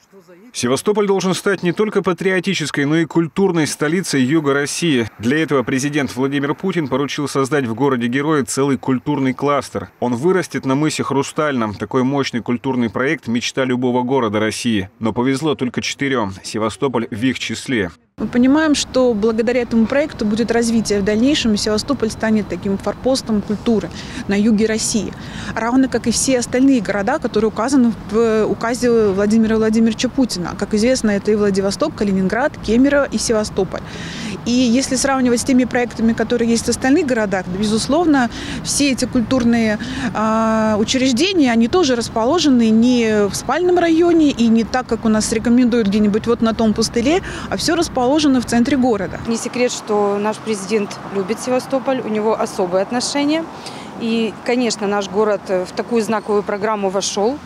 Севастополь должен стать не только патриотической, но и культурной столицей юга России. Для этого президент Владимир Путин поручил создать в городе-герое целый культурный кластер. Он вырастет на мысе Хрустальном. Такой мощный культурный проект – мечта любого города России. Но повезло только 4. Севастополь в их числе. Мы понимаем, что благодаря этому проекту будет развитие в дальнейшем, и Севастополь станет таким форпостом культуры на юге России. Равно как и все остальные города, которые указаны в указе Владимира Владимировича Путина. Как известно, это и Владивосток, Калининград, Кемерово и Севастополь. И если сравнивать с теми проектами, которые есть в остальных городах, безусловно, все эти культурные учреждения, они тоже расположены не в спальном районе и не так, как у нас рекомендуют где-нибудь вот на том пустыре, а все расположено в центре города. Не секрет, что наш президент любит Севастополь, у него особые отношения. И, конечно, наш город в такую знаковую программу вошел.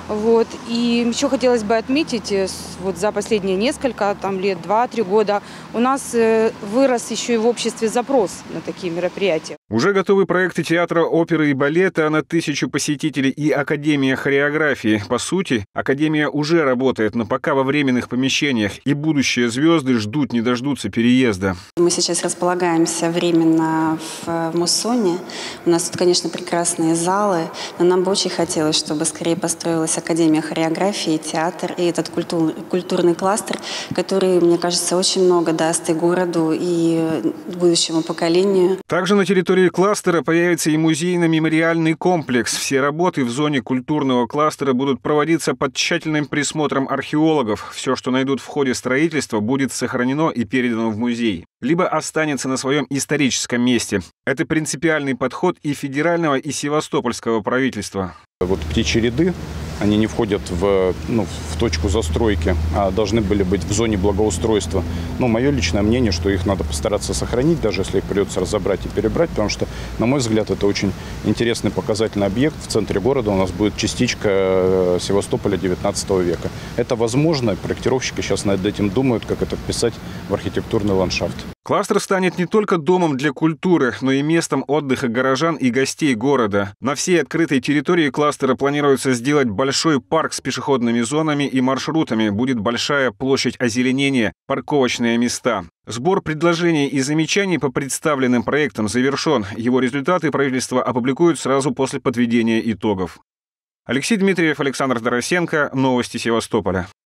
И еще хотелось бы отметить, за последние несколько лет, 2-3 года, у нас вырос еще и в обществе запрос на такие мероприятия. Уже готовы проекты театра, оперы и балета на 1000 посетителей и Академия хореографии. По сути, Академия уже работает, но пока во временных помещениях, и будущие звезды ждут, не дождутся переезда. Мы сейчас располагаемся временно в Муссоне. У нас тут, конечно, прекрасные залы, но нам бы очень хотелось, чтобы скорее построилась Академия хореографии, театр и этот культурный кластер, который, мне кажется, очень много даст и городу, и будущему поколению. Также на территории кластера появится и музейно-мемориальный комплекс. Все работы в зоне культурного кластера будут проводиться под тщательным присмотром археологов. Все, что найдут в ходе строительства, будет сохранено и передано в музей. Либо останется на своем историческом месте. Это принципиальный подход и федерального, и севастопольского правительства. Птичьи ряды, они не входят в точку застройки, а должны были быть в зоне благоустройства. Мое личное мнение, что их надо постараться сохранить, даже если их придется разобрать и перебрать, потому что, на мой взгляд, это очень интересный показательный объект. В центре города у нас будет частичка Севастополя 19 века. Это возможно, проектировщики сейчас над этим думают, как это вписать в архитектурный ландшафт. Кластер станет не только домом для культуры, но и местом отдыха горожан и гостей города. На всей открытой территории кластера планируется сделать большой парк с пешеходными зонами и маршрутами. Будет большая площадь озеленения, парковочные места. Сбор предложений и замечаний по представленным проектам завершен. Его результаты правительство опубликует сразу после подведения итогов. Алексей Дмитриев, Александр Тарасенко. Новости Севастополя.